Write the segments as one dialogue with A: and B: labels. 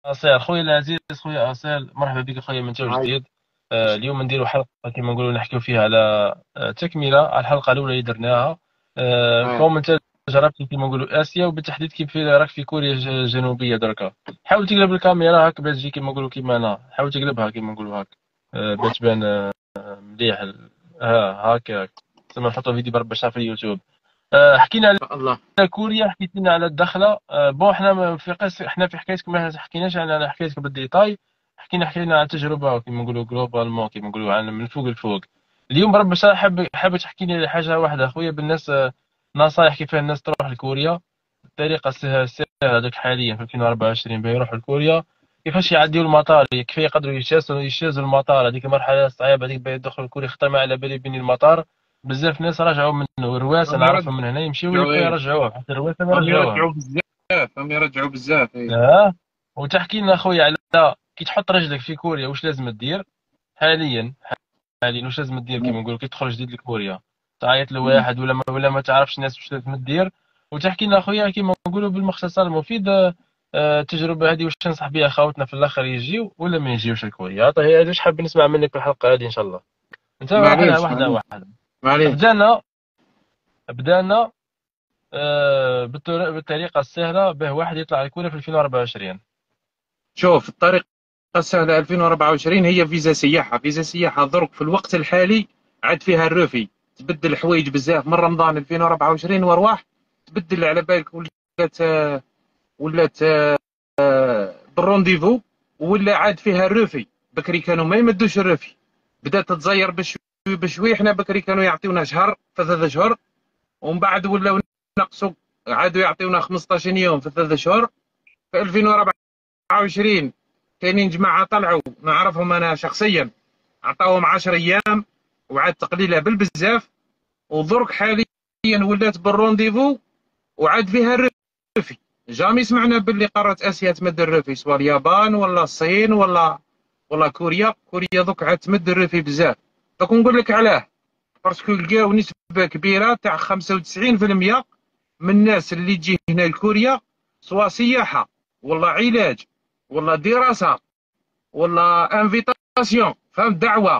A: أصيل خويا العزيز، خويا أصيل، مرحبا بك خويا من تو
B: عايش.
A: جديد. اليوم نديروا حلقة كما نقولوا نحكيو فيها على تكملة على الحلقة الأولى اللي درناها.
B: اه
A: كوم أنت جربت كما نقولوا آسيا، وبالتحديد كيف راك في كوريا الجنوبية دركا. حاول تقلب الكاميرا هاك باش تجي كما نقولوا كيما أنا، حاول تقلبها كما نقولوا هاك باش تبان مليح هاك تسمى نحطوا فيديو برك باش في اليوتيوب. حكينا على
B: الله.
A: كوريا، حكيت لنا على الدخله. بون احنا احنا في حكايتك ما حكيناش على حكايتك بالديتاي. حكينا على تجربه كيما نقولوا جلوبالمون، كيما نقولوا على من الفوق لفوق. اليوم راه باش حاب تحكي لي على حاجه واحده اخويا بالناس، نصائح كيف الناس تروح لكوريا بطريقه سهله هذاك حاليا في 2024 باه يروحوا لكوريا. كيفاش يعديوا المطار، كيف يقدروا يجتازوا المطار، هذيك المرحله الصعيبه هذيك باه يدخلوا لكوريا، خطر ما على بالي يبني المطار. بزاف ناس رجعوا منه، رواسه
B: هم
A: نعرفهم من هنا يمشيو
B: يرجعوا
A: ويبقوا
B: ايه،
A: يرجعوه، حتى رواسه ما
B: هم
A: يرجعوهم.
B: يرجعوا بزاف، هم يرجعوا بزاف ايه.
A: اه. وتحكي لنا اخويا على كي تحط رجلك في كوريا واش لازم تدير حاليا. واش لازم دير كيما نقولوا كي تخرج جديد لكوريا، تعيط
B: مم.
A: لواحد ولا ما تعرفش الناس واش لازم دير. وتحكي لنا اخويا كيما نقولوا بالمختصر المفيد، التجربه هذه واش تنصح بها خاوتنا في الاخر يجيو ولا ما يجيوش لكوريا. عطا هي هذه واش حاب نسمع منك في الحلقه هذه ان شاء الله. انت واحده
B: معليش
A: واحده
B: معليش
A: واحده.
B: معليش.
A: بدانا بالطريقه السهله به واحد يطلع لكوريا في 2024.
B: شوف الطريقة السهلة 2024 هي فيزا سياحة. فيزا سياحة درك في الوقت الحالي عاد فيها الروفي، تبدل حوايج بزاف من رمضان 2024 وارواح، تبدل على بالك. ولات بالرونديفو، ولا عاد فيها الروفي. بكري كانوا ما يمدوش الروفي، بدات تتزير بشوي بشوي. حنا بكري كانوا يعطيونا شهر في 3 شهور، ومن بعد ولاو نقصوا، عادوا يعطيونا 15 يوم في 3 شهور. في 2024 كاينين جماعه طلعوا نعرفهم انا شخصيا، عطاوهم 10 ايام وعاد تقليله بالبزاف. ودرك حاليا ولات بالرونديفو وعاد فيها الروفي. جامي سمعنا باللي قاره اسيا تمد الروفي، سواء اليابان ولا الصين ولا كوريا. كوريا دوك عاد تمد الروفي بزاف. دوك نقول لك علاه، باسكو لقاو نسبه كبيره تاع 95% من الناس اللي تجي هنا لكوريا، سواء سياحه ولا علاج ولا دراسه ولا انفيتاسيون، فهمت، دعوه،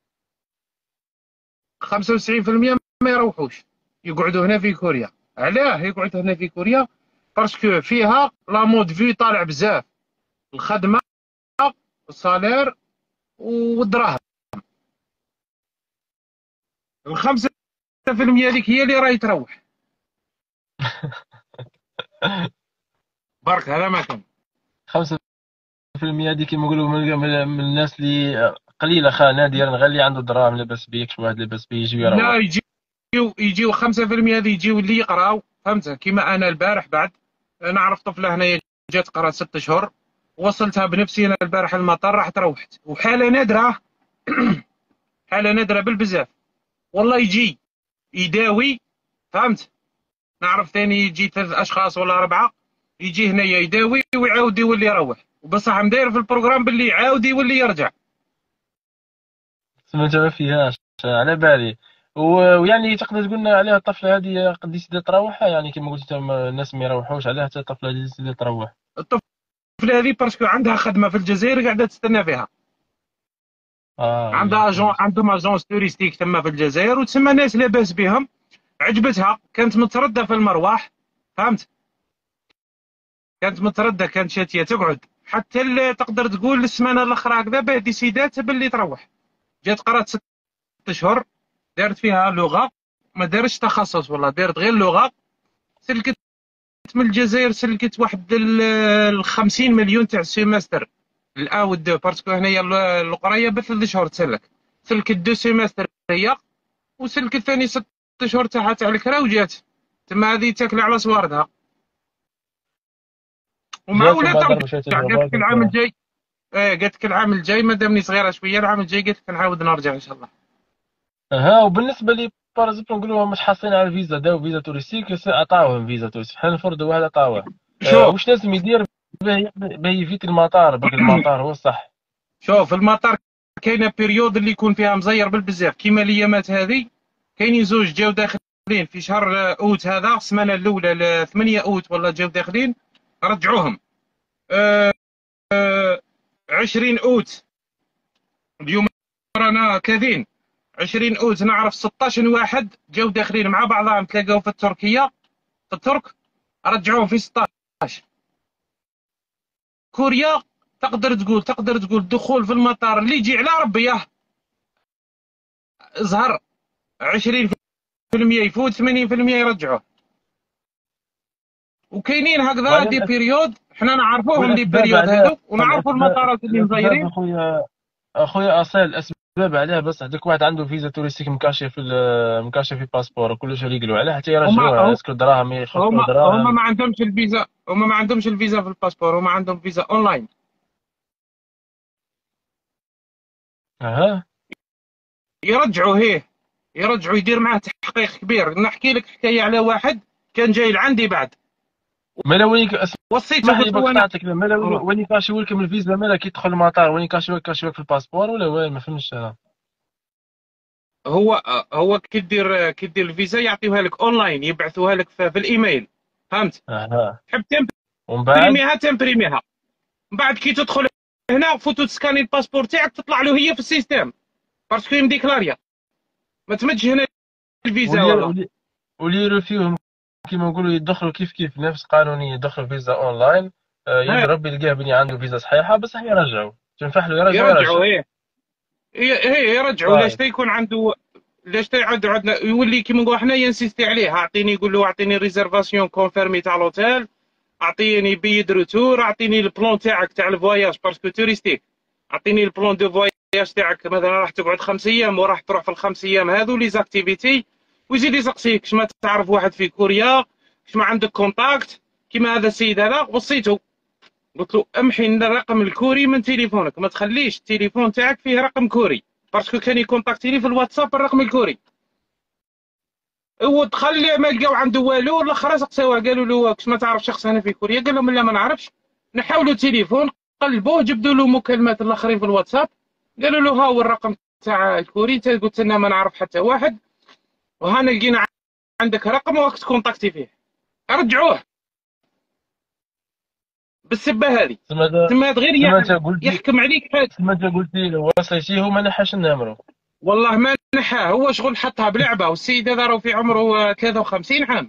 B: 95% ما يروحوش، يقعدوا هنا في كوريا. علاه يقعدوا هنا في كوريا؟ باسكو فيها لا مود في طالع بزاف، الخدمه، الصالير، والدراهم. ال 5% هذيك هي اللي راهي تروح برك. هذا ما كان.
A: 5% هذيك كيما نقولوا من الناس اللي قليله، نادرا غير اللي عنده دراهم لاباس بيه، شي واحد لاباس بيه يجي
B: لا،
A: ويروح.
B: يجيو 5% هذه يجيو اللي يقراو، فهمت. كيما انا البارح بعد نعرف طفله هنايا جات تقرا 6 شهور، وصلتها بنفسي انا البارح المطار، راحت روحت. وحاله نادره حاله نادره بالبزاف. والله يجي يداوي، فهمت. نعرف ثاني يجي 3 اشخاص ولا 4، يجي هنايا يداوي ويعاود يولي يروح، وبصح مداير في البروغرام باللي يعاود يولي يرجع.
A: سمعت ما فيهاش على بالي. ويعني تقدر تقول لنا عليها الطفله هذه قديش تقدر تروحها، يعني كما قلت انت الناس ما يروحوش عليها حتى الطفله هذه تقدر تروح.
B: الطفله هذه باسكو عندها خدمه في الجزائر قاعده تستنى فيها.
A: اه وي
B: عندها
A: فهمت.
B: عندهم اجونس توريستيك تما في الجزائر، وتسمى ناس لاباس بهم. عجبتها، كانت متردة في المروح، فهمت. كانت متردة، كانت شاتية تقعد حتى تقدر تقول السمانة الأخرى هكذا باه ديسيدات باللي تروح. جات قرات 6 شهور، دارت فيها لغة، ما دارتش تخصص والله، دارت غير لغة. سلكت من الجزائر، سلكت واحد 50 مليون تاع السيمستر، الان والدو، باسكو هنايا القريه ب3 شهور تسلك. سلكت 2 سيمستر هي، وسلكت ثاني 6 شهور تاعها تاع الكرا، وجات تما هذه تاكل على صواردها.
A: جات
B: ومعاوله
A: وما
B: ترجع.
A: ضربوا شويه
B: قالت
A: تجربه
B: لك العام
A: قالت
B: الجاي، قالت لك العام الجاي مادامني صغيره شويه، العام الجاي قالت لك نعاود نرجع ان شاء الله.
A: ها. وبالنسبه لي بارازيتو نقولوا مش حاصلين على الفيزا، داو فيزا توريستيك عطاوهم فيزا توريستيك، حنا نفرضوا واحد عطاوه.
B: شوف
A: واش لازم يدير باه يفيت المطار، باقي المطار هو الصح.
B: شوف المطار كاينه بيريود اللي يكون فيها مزير بالبزاف، كيما الايامات هذه. كاينين زوج جاو داخلين في شهر اوت، هذا السمانه الاولى ل 8 اوت ولا جاو داخلين، رجعوهم. 20 اوت اليوم رانا كاذين 20 اوت نعرف 16 واحد جاو داخلين مع بعضهم تلاقاو في التركيه في الترك رجعوهم في 16. كوريا تقدر تقول الدخول في المطار اللي يجي على ربي زهر 20% يفوت 80% يرجعوه. وكاينين هكذا دي بيريود حنا نعرفوهم لي بيريود هذوك ونعرفوا المطارات اللي مزيرين.
A: اخويا اصل الاسباب عليه بس هذاك واحد عنده فيزا توريستيك مكاشي في مكاشي في باسبور وكلش اللي يقولوا عليه حتى يرجعوه اسكو دراهم يخسروا دراهم.
B: هما ما عندهمش الفيزا، هما ما عندهمش الفيزا في الباسبور، هما عندهم فيزا اونلاين.
A: اها
B: يرجعوا يدير معاه تحقيق كبير. نحكي لك حكايه على واحد كان جاي لعندي بعد
A: مالا وين
B: وصيته
A: قلت له قطعتك مالا وين كاشيو لك من الفيزا مالا كي تدخل المطار وين كاشيو لك في الباسبور ولا وين ما فهمتش انا.
B: هو كي دير الفيزا يعطيوها لك اونلاين يبعثوها لك في الايميل فهمت.
A: اها
B: تحب
A: ومن بعد
B: تمبريميها من بعد كي تدخل هنا فوتو تسكاني الباسبور تاعك تطلع له هي في السيستم باسكو مديكلاريا ما تمدش هنا الفيزا
A: واللي يديروا فيهم كيما نقولوا يدخلوا كيف نفس قانونيه يدخلوا فيزا اونلاين يضرب يلقاه بني عنده فيزا صحيحه بصح يرجعوا تنفح له يرجعوا
B: يرجعوا لاش يكون عنده عندنا يولي كيما نقولوا حنا ينسيستي عليه يقول له اعطيني ريزرفاسيون كونفيرمي تاع لوتيل، اعطيني بيد روتور، اعطيني البلون تاعك تاع الفواياج باسكو توريستيك، اعطيني البلون دو فواياج تاعك مثلا راح تقعد 5 ايام وراح تروح في ال5 ايام هذو لي زاكتيفيتي. ويزيد يسقسيك كش ما تعرف واحد في كوريا كش ما عندك كونتاكت كيما هذا السيد هذا. وصيته قلت له امحي الرقم الكوري من تليفونك، ما تخليش التليفون تاعك فيه رقم كوري باسكو كان يكونتاكتيني في الواتساب الرقم الكوري. هو دخل ما لقاو عنده والو الاخر سقساوه قالوا له كش ما تعرف شخص هنا في كوريا؟ قال لهم لا ما نعرفش. نحاولوا التليفون قلبوه جبدوا له مكالمات الاخرين في الواتساب قالوا له ها هو الرقم تاع الكوري. انت قلت لنا ما نعرف حتى واحد وهنا لقينا عندك رقم وقت تكونتاكتي فيه. رجعوه بالسبه هذه تما غير يحكم عليك حاجه.
A: تما انت قلت لي وصيتيه وما نحاش النمره.
B: والله ما نحاه، هو شغل حطها بلعبه. والسيد هذا راه في عمره 53 عام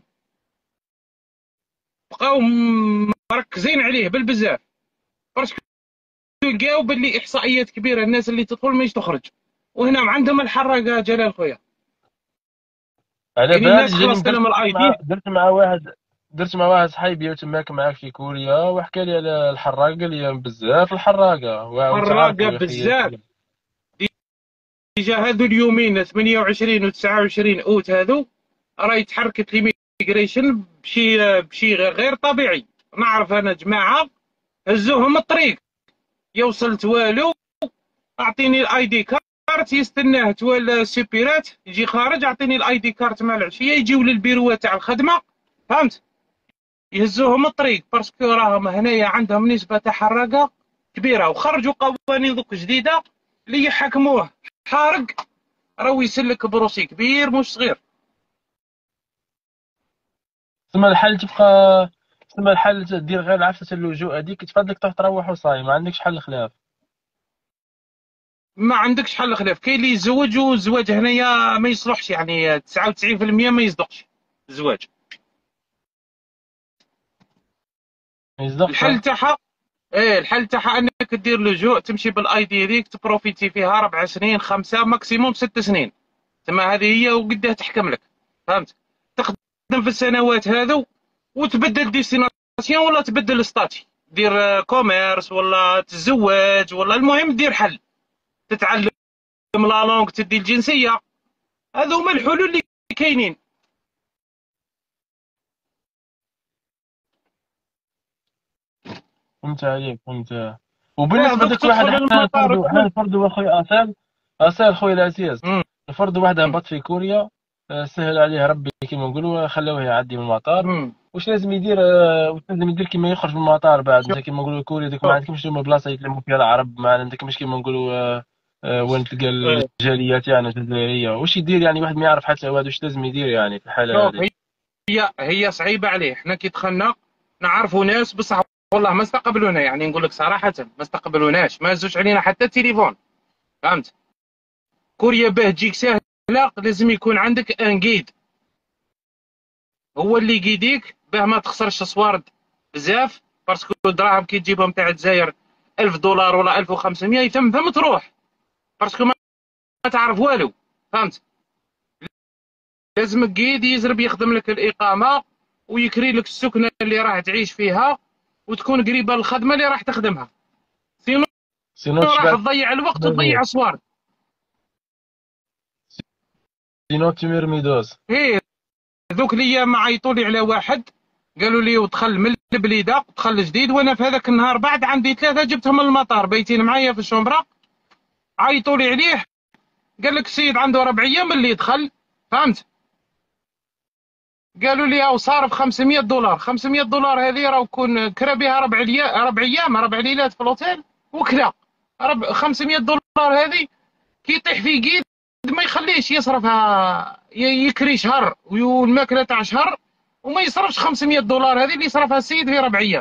B: بقاو مركزين عليه بالبزاف باسكو لقاو باللي احصائيات كبيره الناس اللي تدخل ماهيش تخرج. وهنا عندهم الحراقه جلال خويا.
A: على بالي
B: خلصت لهم الاي دي.
A: درت مع واحد صاحبي تماك معاك في كوريا وحكى لي على الحراقه قال لي بزاف الحراقه
B: بزاف. ديجا هذو اليومين 28 و 29 اوت هذو راه يتحركت ليميغريشن بشي غير طبيعي. نعرف انا جماعه هزوهم الطريق يا وصلت والو اعطيني الاي دي كارت يستناه تولى السوبيرات يجي خارج اعطيني الاي دي كارت مع العشيه يجيو للبيروات تاع الخدمه فهمت. يهزوهم الطريق باسكو راهم هنايا عندهم نسبه تاع حراقه كبيره. وخرجوا قوانين دوك جديده اللي يحكموه حارق راهو يسلك بروسي كبير مش صغير.
A: ثم الحل تدير غير عفسه اللجوء هذيك تفضلك تروح وصاي ما عندكش حل خلاف.
B: ما عندكش حل خلاف. كاين اللي يتزوج والزواج هنايا ما يصلحش يعني 99% ما يصدقش الزواج. الحل تاعها الحل تاعها انك دير لجوء تمشي بالاي دي هذيك تبروفيتي فيها 4 سنين 5 ماكسيموم 6 سنين. تما هذه هي وقدها تحكم لك فهمت. تخدم في السنوات هذو وتبدل ديستيناسيون ولا تبدل ستاتي دير كوميرس ولا تتزوج ولا المهم دير حل تتعلم لا لونغ تدي الجنسيه. هذو هما الحلول اللي كاينين.
A: فهمت عليك فهمت. وبالنسبه لك واحد الفرد اخويا اصال خويا العزيز الفرد واحد هبط في كوريا سهل عليه ربي كيما نقولوا خلوه يعدي من المطار. واش لازم يدير كيما يخرج من المطار بعد انت كيما نقولوا كوريا ديك ما عندكمش بلاصه يتلموا فيها العرب ما عندكمش كيما نقولوا وين تلقى الجاليات يعني الجزائريه. واش يدير يعني واحد ما يعرف حتى واش لازم يدير يعني في الحاله هذه؟
B: هي صعيبه عليه. حنا كي دخلنا نعرفوا ناس بصح والله ما استقبلونا، يعني نقول لك صراحه ما استقبلوناش، ما هزوش علينا حتى تليفون. فهمت؟ كوريا باه تجيك سهله لازم يكون عندك ان جيد، هو اللي يقيديك باه ما تخسرش صوارد بزاف، باسكو الدراهم كي تجيبهم تاع الجزائر $1000 ولا 1500 ثم تروح، باسكو ما تعرف والو. فهمت؟ لازم القيد يزرب يخدم لك الاقامه ويكري لك السكنه اللي راح تعيش فيها وتكون قريبه للخدمه اللي راح تخدمها، سينو
A: سينو
B: راح
A: تشبع
B: تضيع الوقت
A: تمرميد،
B: وتضيع صوارد.
A: سينو تمرميدوز.
B: هي ذوك الايام عيطوا لي على واحد قالوا لي ودخل من البليده دخل جديد، وانا في هذاك النهار بعد عندي ثلاثه جبتهم من المطار بايتين معايا في الشومبره، عيطوا لي عليه قال لك السيد عنده 4 ايام اللي يدخل. فهمت؟ قالوا لي او صارف $500. $500 هذه راه كون كرا بها 4 ايام 4 ليالات في الاوتيل وكذا. $500 هذه كي يطيح في قيد ما يخليش يصرفها، يكري شهر والماكله تاع شهر وما يصرفش $500 هذه اللي يصرفها السيد في 4 ايام.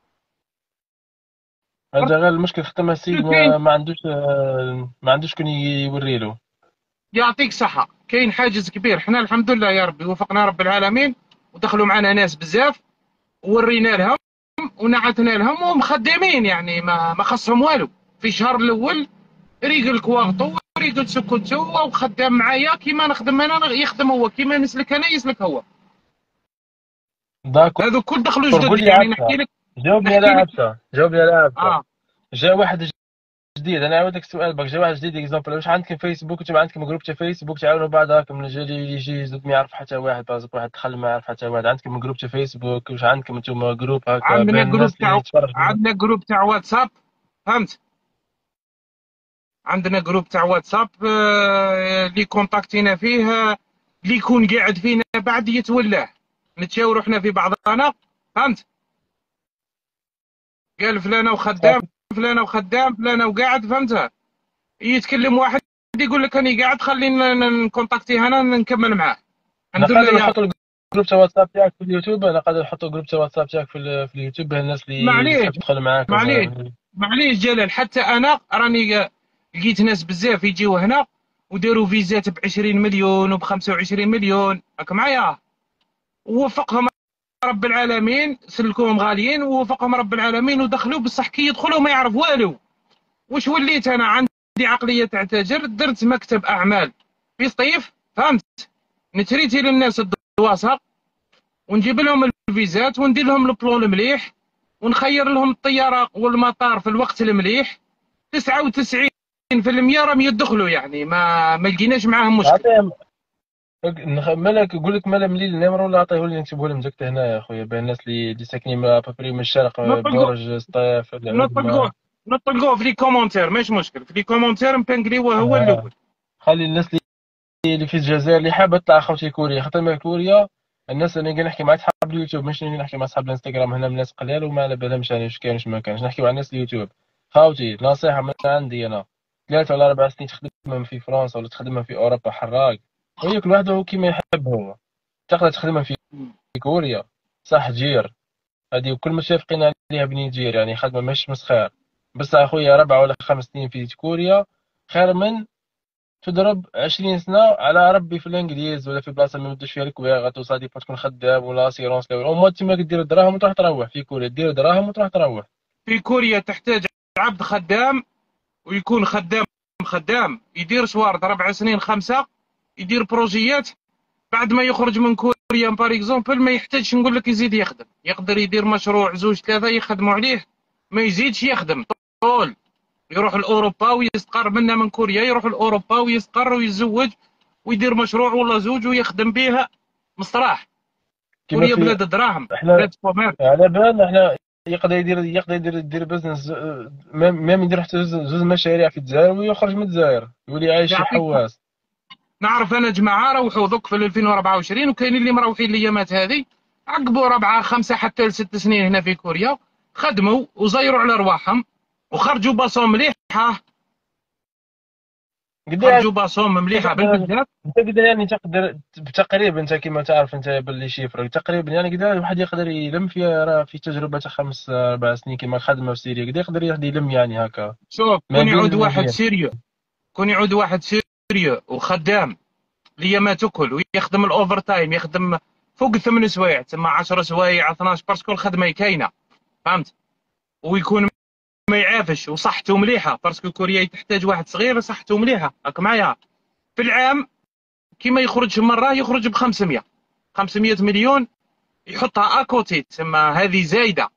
A: هذا غير المشكل، ختم السيد
B: كاين
A: ما عندوش كون يوري له.
B: يعطيك صحه، كاين حاجز كبير. حنا الحمد لله يا ربي وفقنا رب العالمين ودخلوا معنا ناس بزاف وورينا لهم ونعتنا لهم ومخدمين، يعني ما خصهم والو. في الشهر الاول ريقل كواغطو وريقل سكوتو وخدام معايا كيما نخدم انا يخدم هو، كيما نسلك انا يسلك هو.
A: داكور.
B: هذو كل دخلوا
A: قول
B: جدد،
A: لي
B: يعني نحكي
A: عبسه،
B: لك
A: جاوبني على
B: نحكي لك
A: عبسه، جاوبني على عبسه.
B: اه
A: جا واحد جديد، انا عاودك السؤال بك، جا واحد جديد اكزومبل، واش عندكم فيسبوك وتبع عندكم جروب تاع فيسبوك تعاونوا بعض هاكم، يجي يزيد ما يعرف حتى واحد، بازك واحد دخل ما يعرف حتى واحد، عندكم جروب تاع فيسبوك؟ واش عندكم انتم جروب هكا
B: عندنا
A: بين
B: جروب
A: الناس اللي
B: تاع
A: تتفرج فينا؟
B: عندنا جروب تاع واتساب. فهمت؟ عندنا جروب تاع واتساب اللي كونتاكتينا فيه اللي يكون قاعد فينا بعد يتولاه نتشاوروا احنا في بعضنا. فهمت؟ قال فلانه وخدام
A: صافي.
B: فلانه وخدام فلانه وقاعد. فهمتها؟ يتكلم واحد يقول لك انا قاعد خلينا نكونتاكتي هنا نكمل معاه. الحمد لله
A: نقدر
B: يا
A: نحط
B: رب.
A: الجروب تاع واتساب تاعك في اليوتيوب، نقدر نحط الجروب تاع واتساب تاعك في اليوتيوب بين الناس اللي
B: معليش
A: تحب تدخل معاكم.
B: معليش معليش جلال، حتى انا راني لقيت ناس بزاف يجيو هنا وداروا فيزات ب20 مليون وب25 مليون راك معايا، ووفقهم رب العالمين، سلكوهم غاليين ووفقهم رب العالمين ودخلوا، بصح كي يدخلوا ما يعرف والو. واش وليت انا عندي عقليه تاع تاجر، درت مكتب اعمال في سطيف. فهمت؟ نتريتي للناس الدواسه ونجيب لهم الفيزات وندير لهم البلون المليح ونخير لهم الطياره والمطار في الوقت المليح. 99% راهم يدخلوا، يعني ما لقيناش معاهم مشكل.
A: عطيهم. مالك نقول لك مالا ملي النمر ولا عطيه لي نكتبه لهم ديك هنا يا خويا، بين الناس اللي ساكنين ابري من الشرق،
B: نطلقوا
A: برج سطيف
B: نطلقوا
A: العظمى.
B: نطلقوه في لي كومونتير، ماشي مشكل، في لي كومونتير نبنقليوه هو
A: آه.
B: الاول.
A: خلي الناس اللي في الجزائر اللي حابه تطلع خوتي كوريا، خاطر ما كوريا الناس اللي نحكي مع اصحاب اليوتيوب، ماشي نحكي مع اصحاب الانستغرام، هنا من ناس قليل وما على بالهمش يعني واش كاين واش ما كانش، نحكي مع الناس اليوتيوب. خاوتي نصيحه من عندي انا، 3 ولا 4 سنين تخدمهم في فرنسا ولا تخدمهم في اوروبا حراق، وهي كل واحد هو كيما يحب هو. تقدر تخدمهم في كوريا صح جير، هذه كل متفقين عليها بني جير، يعني خدمه مش مسخار، بس اخويا 4 ولا 5 سنين في كوريا خير من تضرب 20 سنة على ربي في الانجليز ولا في بلاصة ما يمدوش فيها الكواغط وصادي تكون خدام ولا سيرونس لا، وما تما دير دراهم وتروح تروح في كوريا، دير دراهم وتروح تروح.
B: في كوريا تحتاج عبد خدام، ويكون خدام يدير شوارد 4 سنين 5، يدير بروجيات. بعد ما يخرج من كوريا بار اكزومبل ما يحتاجش نقول لك يزيد يخدم، يقدر يدير مشروع 2 3 يخدموا عليه ما يزيدش يخدم طول. يروح لاوروبا ويستقر منا من كوريا، يروح لاوروبا ويستقر ويتزوج ويدير مشروع ولا زوج ويخدم بها مستراح.
A: كما
B: كوريا
A: في
B: بلاد الدراهم،
A: احنا
B: بلاد كوميرس.
A: على بالنا احنا يقدر يدير بزنس، ميم يدير حتى زوز مشاريع في الجزائر ويخرج من الجزائر يولي عايش شي
B: يعطيك صح.
A: حواس.
B: نعرف انا جماعه روحوا دوك في 2024 وكاينين اللي مروحين الايامات هذه، عقبوا 4 5 حتى ل6 سنين هنا في كوريا، خدموا وزيروا على رواحهم وخرجوا باصون مليحه
A: قد
B: خرجوا باسوم مليحه
A: تقدر
B: بالبزاف.
A: انت قد يعني تقدر بتقريبا، انت كما تعرف انت باللي شيفر تقريبا، يعني قد الواحد يقدر يلم في راه في تجربه تاع 5 4 سنين كما خدمه في سيريا، قد يقدر يلم يعني هكا
B: شوف،
A: ما
B: كون
A: بين
B: يعود
A: وما
B: واحد
A: بين.
B: سيريو، كون يعود واحد سيريو وخدام ليا ما تاكل، ويخدم الاوفر تايم، يخدم فوق 8 سوايع تما 10 سوايع 12، باسكو الخدمه كاينه، فهمت؟ ويكون ما يعافش وصحته مليحه، باسكو كوريا تحتاج واحد صغير صحته مليحه، راك معايا؟ في العام كيما يخرج مره يخرج ب 500 مليون، يحطها اكوتي تما هذه زايده.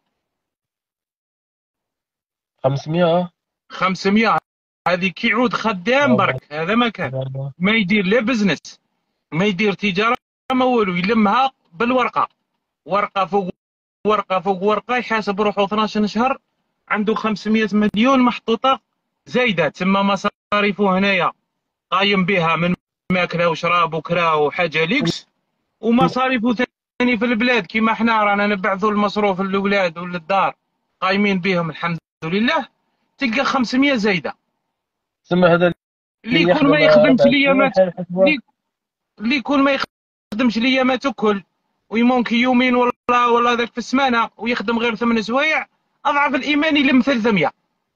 A: 500.
B: 500 هذه كي يعود خدام برك، هذا ما كان ما يدير لا بزنس، ما يدير تجاره، ما والو، يلمها بالورقه، ورقه فوق ورقه فوق ورقه، يحاسب روحه 12 شهر عنده 500 مليون محطوطه زايده، تما مصاريفه هنايا قايم بها من ماكله وشراب وكرا وحاجه ليكس، ومصاريفه ثاني في البلاد كيما حنا رانا نبعثوا المصروف للولاد وللدار قايمين بهم الحمد لله، تلقى 500 زايده.
A: ثم هذا
B: اللي
A: اللي
B: يكون ما
A: يخدم
B: يخدمش
A: 4 سنين
B: ليا،
A: يحل حسبه.
B: اللي يكون ما يخدمش ليا ما تاكل، ويمونكي يومين ولا ذاك في السمانه، ويخدم غير 8 سوايع، اضعف الايمان يلم 300.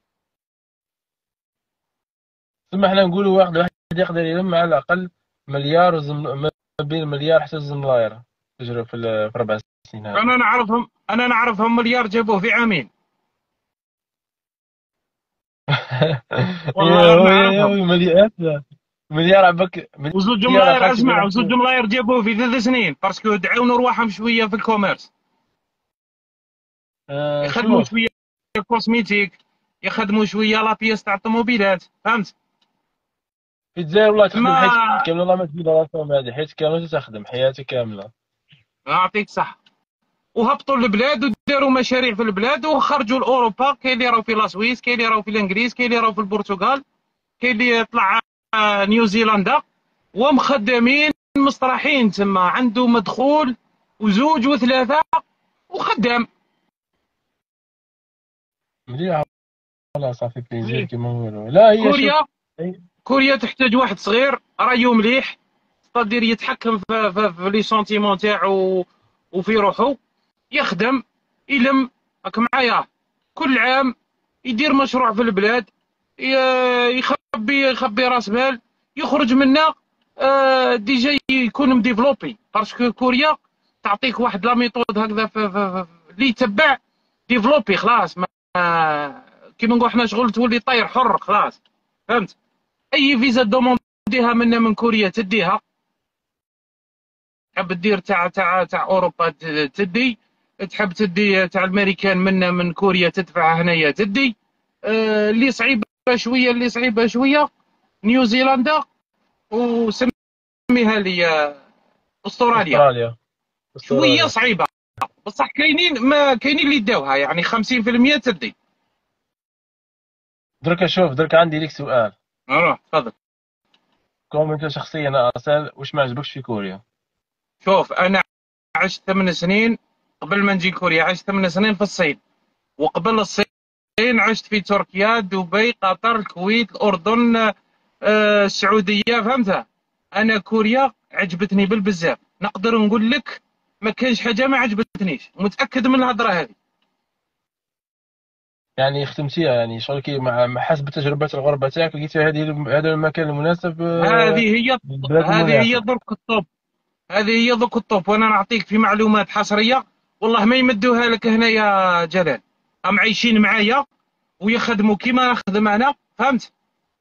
A: ثم احنا نقولوا واحد يقدر يلم على الاقل مليار ما بين مليار حتى زملاير تجرب في 4 سنين هذه.
B: انا نعرفهم مليار جابوه في عامين، والله راه
A: يا
B: نعرفهم.
A: مليار، مليار عبك،
B: وزوج
A: مليار
B: ملاير،
A: خالتي
B: اسمع،
A: بلا
B: وزوج
A: حساب.
B: ملاير جابوه في 3 سنين، باسكو دعاونوا رواحهم شويه في الكوميرس، يخدموا
A: شوف
B: شويه كوسميتيك، يخدموا شويه لابيس تاع الطوموبيلات، فهمت؟
A: في الجزائر والله تخدم حياتك
B: ما
A: كامله، والله ما تزيد راسهم، هذه حياتك كامله تخدم حياتك كامله.
B: نعطيك صح. وهبطوا البلاد وداروا مشاريع في البلاد وخرجوا لاوروبا، كاين اللي راهو في لاسويس، كاين اللي راهو في الانجليز، كاين اللي راهو في البرتغال، كاين اللي طلع نيوزيلندا، ومخدمين مصطرحين تما، عنده مدخول وزوج وثلاثه وخدام.
A: مليح والله، صافي بليزير كيما نقولوا. لا هي شوف.
B: كوريا كوريا تحتاج واحد صغير رايو مليح، قادر يتحكم في لي سونتيمون تاعو وفي روحو، يخدم، يلم، راك معايا؟ كل عام يدير مشروع في البلاد، يخبي راس مال، يخرج منا ديجا يكون مديفلوبي، باسكو كوريا تعطيك واحد لا ميثود هكذا اللي يتبع ديفلوبي خلاص، ما كيما نقول حنا شغل تولي طير حر خلاص، فهمت؟ اي فيزا دومونديها منا من كوريا تديها، تحب تدير تاع اوروبا تدي، تحب تدي تاع الامريكان منا من كوريا تدفع هنايا تدي. اللي صعيبه شويه، اللي صعيبه شويه نيوزيلندا، وسميها لي استراليا،
A: استراليا.
B: شويه
A: استراليا.
B: صعيبه، بصح كاينين، ما كاينين اللي داوها يعني 50% تدي.
A: درك شوف، درك عندي لك سؤال.
B: روح تفضل.
A: كون انت شخصيا اصلا واش ما عجبكش في كوريا؟
B: شوف، انا عشت 8 سنين قبل ما نجي كوريا، عشت 8 سنين في الصين، وقبل الصين عشت في تركيا، دبي، قطر، الكويت، الأردن، السعودية، فهمتها؟ أنا كوريا عجبتني بالبزاف، نقدر نقول لك ما كانش حاجة ما عجبتنيش، متأكد من الهضرة هذه.
A: يعني خدمتيها يعني شغل كي مع حسب تجربة الغربة تاعك لقيتي هذا المكان المناسب،
B: هذه هي
A: البلد
B: هذه هي
A: المناسب.
B: درك الطب، هذه هي درك الطب، وأنا نعطيك في معلومات حصرية، والله ما يمدوها لك هنا يا جلال. هم عايشين معايا ويخدموا كيما نخدم أنا، فهمت؟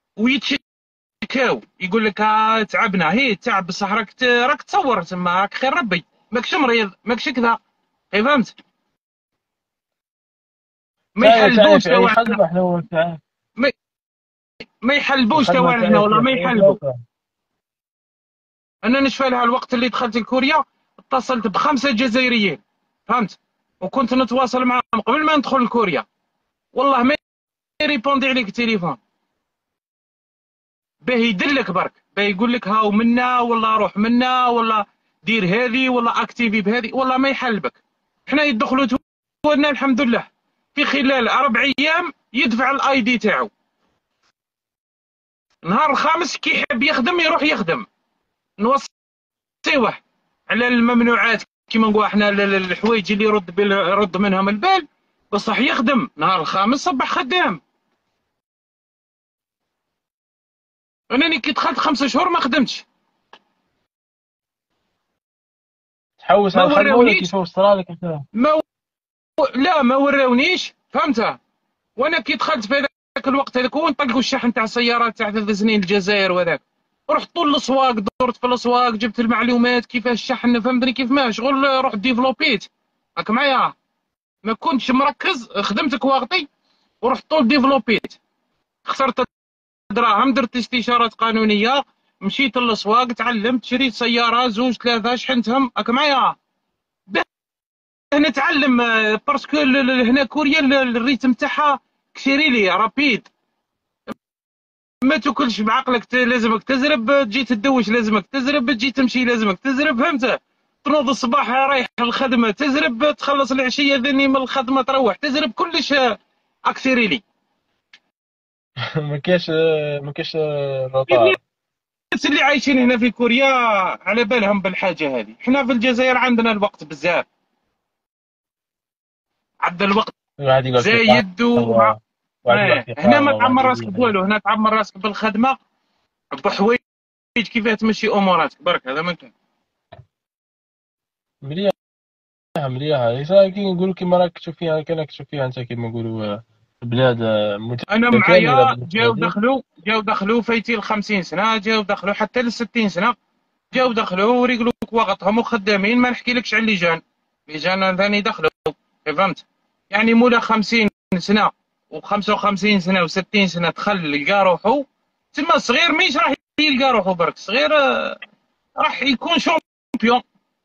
B: كاو يقول لك تعبنا، هي تعب بصح راك تصور تما، راك خير ربي، ماكش مريض، ماكش كذا، فهمت؟ ما
A: تعرف
B: يحلبوش
A: في أي
B: توا
A: خدمة احنا
B: ما, ما يحلبوش
A: الخدمة
B: توا هنا،
A: تاعي
B: والله
A: في
B: ما
A: حياة
B: يحلبوا.
A: أخرى.
B: انا نشفى لها الوقت اللي دخلت لكوريا، اتصلت ب5 جزائريين، فهمت؟ وكنت نتواصل معهم قبل ما ندخل لكوريا، والله ما يريبوندي عليك التليفون، باه يدلك برك، باه يقول لك هاو منا، ولا روح منا، ولا دير هذه، ولا اكتيفي بهذه، والله ما يحلبك. حنا يدخلوا تونا الحمد لله في خلال 4 ايام يدفع الاي دي تاعو، نهار الخامس كي يحب يخدم يروح يخدم. نوصيوه على الممنوعات كيما نقولوا احنا الحوايج اللي يرد منهم البال، بصح يخدم نهار الخامس صبح خدام. انني كي دخلت 5 شهور ما خدمتش.
A: تحوس
B: ما
A: على الخدمه ولا
B: وراونيش.
A: كيف وصرالك انت؟
B: ما و... لا ما وراونيش، فهمتها. وانا كي دخلت في هذاك الوقت هذاك ونطلقوا الشحن تاع السيارات تاع 3 سنين الجزائر وهذاك، رحت طول الاسواق، دورت في الاسواق، جبت المعلومات كيفاش الشحن، فهمتني كيف ما شغل، رحت ديفلوبيت. راك معايا؟ ما كنتش مركز، خدمت كواغطي ورحت طول ديفلوبيت. خسرت دراهم، درت استشارات قانونيه، مشيت للاسواق، تعلمت، شريت سياره زوج ثلاثه شحنتهم. راك معايا؟ نتعلم باسكو هنا كوريا الريتم تاعها كسيريلي رابيد. ما تاكلش بعقلك، لازمك تزرب، تجي تدوش لازمك تزرب، تجي تمشي لازمك تزرب، فهمت؟ تنوض الصباح رايح الخدمه تزرب، تخلص العشيه ذني من الخدمه تروح تزرب، كلش اكسيريلي.
A: ما كاينش
B: الناس
A: روطار.
B: اللي عايشين هنا في كوريا على بالهم بالحاجه هذه. احنا في الجزائر عندنا الوقت بزاف، عندنا الوقت
A: واحد يقعد في
B: زايد ومع.
A: قهوه، واحد يقعد في
B: هنا ما
A: قهوه، واحد
B: تعمر راسك
A: يدير.
B: بوالو، هنا تعمر راسك بالخدمه، بحوايج كيفاه تمشي اموراتك برك. هذا ما كان.
A: مليح مليح. إذا كي نقولوا كيما راك تشوف فيها، كان راك تشوف فيها انت كيما نقولوا بلاد
B: انا
A: متكامله
B: معايا
A: بالنسبه
B: جاو دخلوا فايتي ال 50 سنه، جاو دخلوا حتى ل 60 سنه، جاو دخلوا وريقلوك وقتهم وخدامين. ما نحكيلكش على اللي جان ثاني دخلوا، فهمت؟ يعني مولا 50 سنه و55 سنه و60 سنه دخل لقى روحو. تما صغير مش راح يلقى روحو برك، صغير راح يكون شامبيون.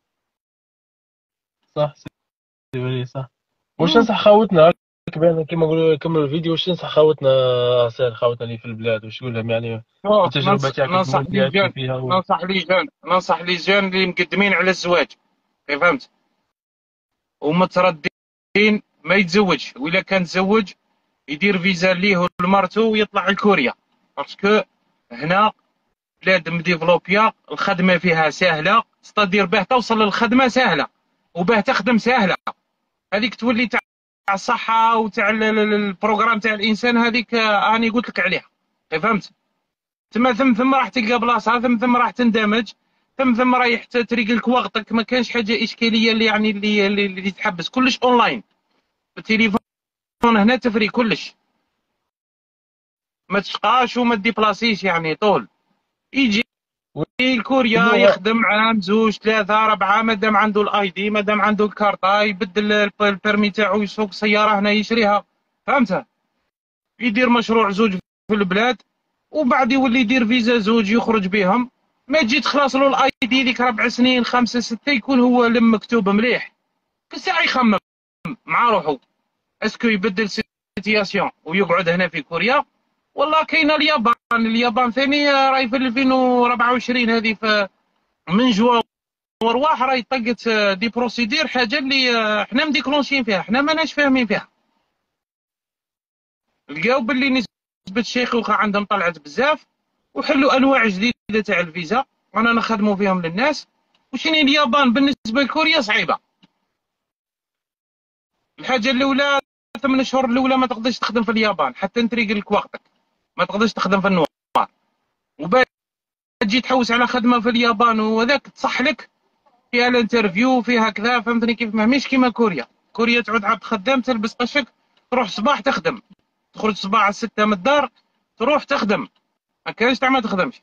A: صح. سيبالي صح. واش نصح خاوتنا كيما نقولوا كملوا الفيديو، واش نصح خاوتنا سير خاوتنا اللي في البلاد، واش تقول لهم يعني
B: شوف،
A: التجربه تاعك
B: ننصح
A: تقول
B: لي
A: فيها تشوف
B: جان
A: فيها
B: ننصح لي جان اللي مقدمين على الزواج، فهمت؟ ومتردين ما يتزوج، وإلا كان تزوج يدير فيزا ليه ولمرته ويطلع لكوريا. باسكو هنا بلاد مديفلوبيا، الخدمه فيها سهله، ستادير باه توصل للخدمه سهله وباه تخدم سهله. هذيك تولي تاع الصحه وتاع البروغرام تاع الانسان، هذيك راني قلت لك عليها، فهمت؟ ثم راح تلقى بلاصه، ثم راح تندمج، ثم رايح تريق لك وقتك. ما كانش حاجه اشكاليه اللي يعني اللي تحبس، كلش اونلاين بالتليفون. هنا تفري كلش، ما تشقاش وما تديبلاسيش يعني طول. يجي لكوريا
A: واللغه.
B: يخدم عام زوج ثلاثة أربعة، مادام عنده الأي دي، مادام عنده الكارطة، يبدل البيرمي تاعو، يسوق سيارة هنا يشريها، فهمت؟ يدير مشروع زوج في البلاد، وبعد يولي يدير فيزا زوج يخرج بهم. ما تجي تخلص له الاي دي ديك 4 سنين 5 6، يكون هو لم مكتوب مليح. كل ساعة يخمم مع روحه، اسكو يبدل سيتياسيون ويقعد هنا في كوريا. والله كاينه اليابان ثاني راهي في 2024 هذه، من جوا ورواح راهي طقت دي بروسيدير، حاجه اللي احنا مديكلونشين فيها، احنا ماناش فاهمين فيها. لقاو باللي نسبه الشيخوخه عندهم طلعت بزاف، وحلوا انواع جديده تاع الفيزا، وانا نخدموا فيهم للناس. وشني اليابان بالنسبه لكوريا صعيبه. الحاجه الاولى 8 شهور الاولى ما تقدرش تخدم في اليابان حتى نتريق لك وقتك، ما تقدرش تخدم في النوار. وبعد تجي تحوس على خدمه في اليابان وذاك تصح لك فيها الانترفيو فيها كذا، فهمتني كيف؟ ما مش كيما كوريا تعود عبد خدام، تلبس قشك تروح صباح تخدم، تخرج صباح على 6 من الدار تروح تخدم، ما كاينش تاع ما تخدمش.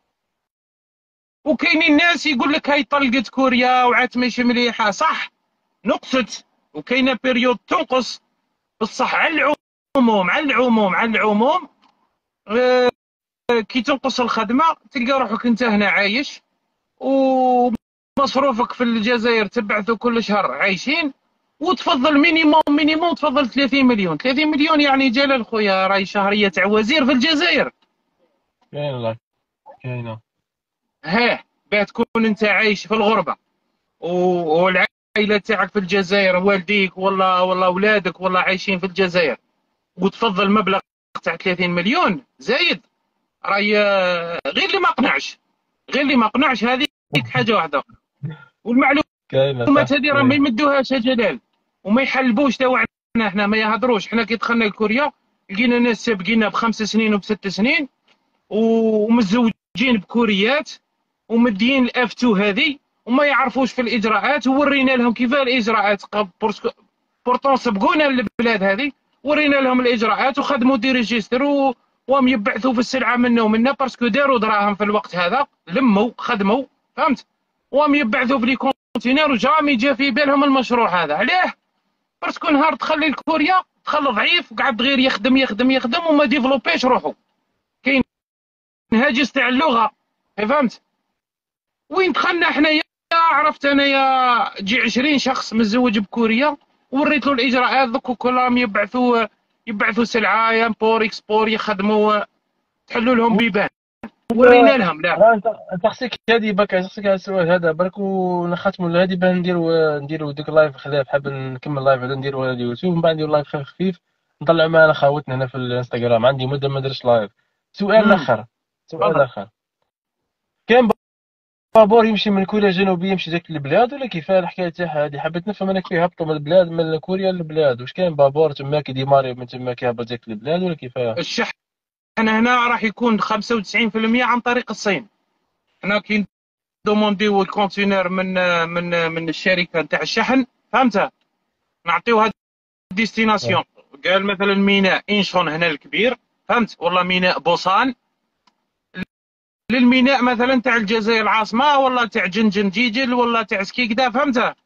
B: وكاينين ناس يقول لك هاي طلقت كوريا وعاد ماشي مليحه، صح نقصت، وكاينه بيريود تنقص، بصح على العموم كي تنقص الخدمه تلقى روحك انت هنا عايش، ومصروفك في الجزائر تبعثوا كل شهر عايشين، وتفضل مينيموم تفضل 30 مليون. 30 مليون يعني جلال خويا راهي شهريه تاع وزير في الجزائر.
A: كاين لا كاينه.
B: باه تكون انت عايش في الغربه، والعائله تاعك في الجزائر، والديك والله اولادك والله عايشين في الجزائر، وتفضل مبلغ تاع 30 مليون زايد، راهي غير اللي ما قنعش، غير اللي ما قنعش، هذيك حاجه واحده. والمعلومات
A: كاينه صح
B: هذه راه ما يمدوهاش يا جلال، وما يحلبوش تاوعنا. احنا ما يهضروش. حنا كي دخلنا لكوريا لقينا ناس سابقينا بخمس سنين وبست سنين ومتزوجين بكوريات ومدين الاف 2 هذه وما يعرفوش في الاجراءات، وورينا لهم كيف الاجراءات. بورتون سبقونا للبلاد هذه، ورينا لهم الاجراءات وخدموا دي ريجستر وهم يبعثوا في السلعه منا ومنا باسكو داروا دراهم في الوقت هذا، لموا خدموا، فهمت؟ وهم يبعثوا في لي كونتينر وجامي جا في بالهم المشروع هذا. علاه؟ باسكو نهار تخلي لكوريا دخل ضعيف وقعد غير يخدم يخدم يخدم وما ديفلوبيش روحو. كاين هاجس تاع اللغه، فهمت؟ وين دخلنا حنايا؟ عرفت انايا جي 20 شخص متزوج بكوريا وريت له الاجراءات دوك كلهم يبعثوا سلعه يامبور اكسبور يخدموا، تحلوا لهم بيبان، ورينا لهم. لا
A: انت خصك هادي باك، خصك هذا السؤال هذا برك ونختموا لهادي باه نديروا ديك اللايف خلاف. حاب نكمل اللايف هذا نديروا على اليوتيوب ومن بعد نديروا لايف خفيف خفيف نطلع معنا خوتنا هنا في الانستغرام. عندي مده ما درتش لايف. سؤال اخر، سؤال اخر، كان بابور يمشي من كوريا الجنوبيه يمشي ديك البلاد ولا كيفاه الحكايه تاعها هذه؟ حبيت نفهم انا كيف يهبطوا من البلاد من كوريا للبلاد، واش كاين بابور تما كيديماري من تما كيهبط ديك البلاد ولا كيفاه؟
B: الشحن هنا راح يكون 95% عن طريق الصين. حنا كي دومونديو الكونتينر من الشركه نتاع الشحن، فهمتها؟ نعطيوها ديستيناسيون. قال مثلا ميناء انشون هنا الكبير، فهمت؟ والله ميناء بوسان، للميناء مثلا تاع الجزائر العاصمه، والله تاع جنجن جيجل، والله تاع سكيكدا، فهمتها؟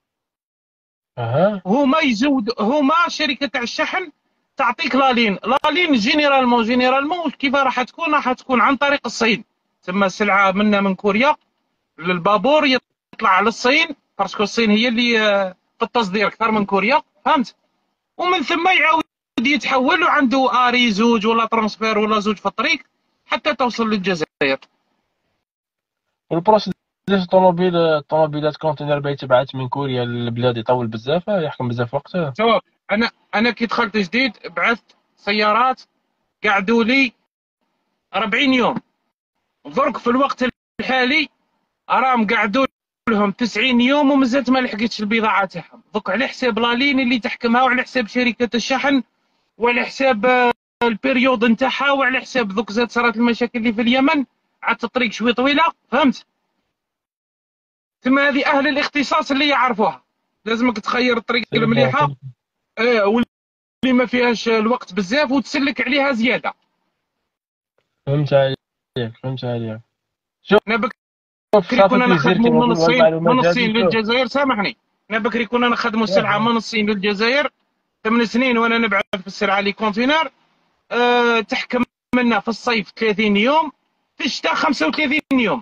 B: هما شركه تاع الشحن تعطيك لالين جينيرالمون كيف راح تكون؟ راح تكون عن طريق الصين. تما السلعه منا من كوريا للبابور يطلع على الصين، باسكو الصين هي اللي في التصدير اكثر من كوريا، فهمت؟ ومن ثم يعاود يتحول وعنده اري زوج ولا ترانسفير ولا زوج في الطريق حتى توصل للجزائر.
A: والبروسيس ديال الطوموبيلات كونتينر باغي تبعث من كوريا للبلاد يطول بزاف، يحكم بزاف وقت.
B: شوف انا كي دخلت جديد بعثت سيارات قعدوا لي 40 يوم. درك في الوقت الحالي راهم قعدوا لهم 90 يوم ومازالت ما لحقتش البضاعه تاعهم. دوك على حساب لالين اللي تحكمها وعلى حساب شركه الشحن وعلى حساب البريود نتاعها وعلى حساب دوك زاد صارت المشاكل اللي في اليمن، عاد الطريق شوي طويله، فهمت؟ ثم هذه اهل الاختصاص اللي يعرفوها. لازمك تخير الطريق المليحه واللي ما فيهاش الوقت بزاف وتسلك عليها زياده.
A: فهمت عليك. شوف
B: انا بكري كنا نخدموا من الصين للجزائر، سامحني، انا بكري كنا نخدموا السلعه من الصين للجزائر 8 سنين وانا نبعث في السلعه لي كونتينر. تحكم منا في الصيف 30 يوم، في الشتاء 35 يوم.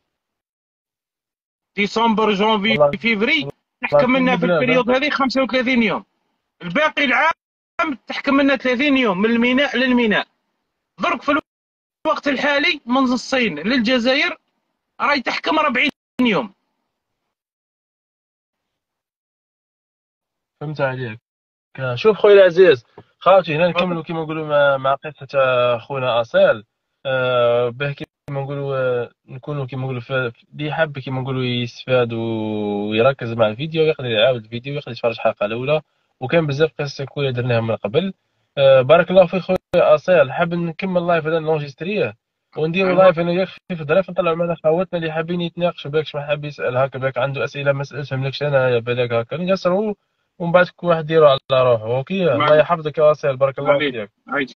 B: ديسمبر جونفي فيفري تحكم منا في البريود هذه 35 يوم. الباقي العام تحكم منا 30 يوم من الميناء للميناء. درك في الوقت الحالي من الصين للجزائر راهي تحكم 40 يوم.
A: فهمت عليك. شوف خويا العزيز، خاوتي هنا نكملوا كما نقولوا مع قصه خونا اصيل. باه كما نقولوا نكونوا كما نقولوا اللي حاب كما نقولوا يستفاد ويركز مع الفيديو يقدر يعاود الفيديو يقدر يتفرج الحلقه الاولى، وكان بزاف قصص كويسه درناها من قبل. بارك الله فيك خويا اصيل. حاب نكمل لايف هذا نونجستريه ونديروا لايف انا وياك خفيف ظريف نطلعوا معنا خواتنا اللي حابين يتناقشوا بك، شحال حاب يسال هكا بك عنده اسئله ما سالتهم لكش انا بالك هكا نقصروا ومن بعد كل واحد يديروا على روحه. اوكي الله يحفظك يا اصيل، بارك الله فيك.